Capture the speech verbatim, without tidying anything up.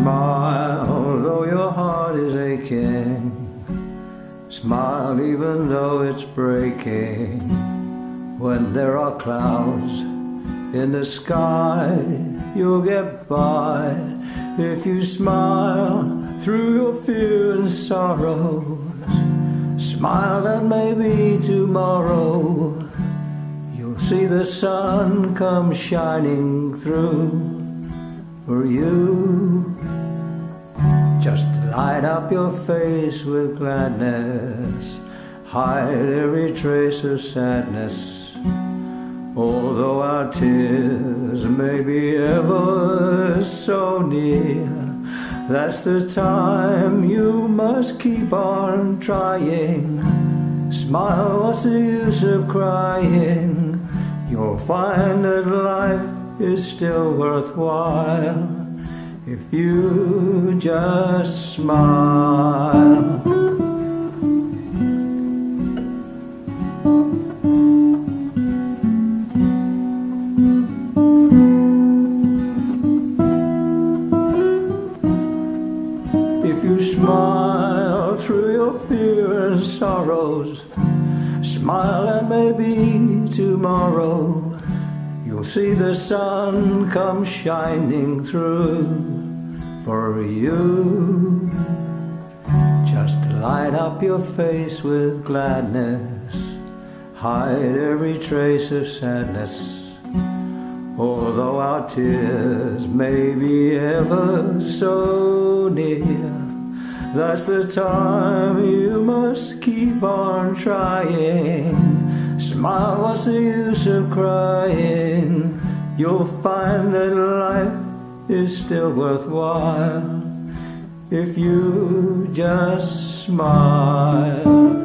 Smile though your heart is aching. Smile even though it's breaking. When there are clouds in the sky, you'll get by if you smile through your fear and sorrows. Smile and maybe tomorrow you'll see the sun come shining through for you. Just light up your face with gladness, hide every trace of sadness. Although our tears may be ever so near, that's the time you must keep on trying. Smile, what's the use of crying? You'll find that life is still worthwhile if you just smile. If you smile through your fear and sorrows, smile and maybe tomorrow you'll see the sun come shining through for you. Just light up your face with gladness, hide every trace of sadness. Although our tears may be ever so near, that's the time you must keep on trying. Smile, what's the use of crying? You'll find that life is still worthwhile if you just smile.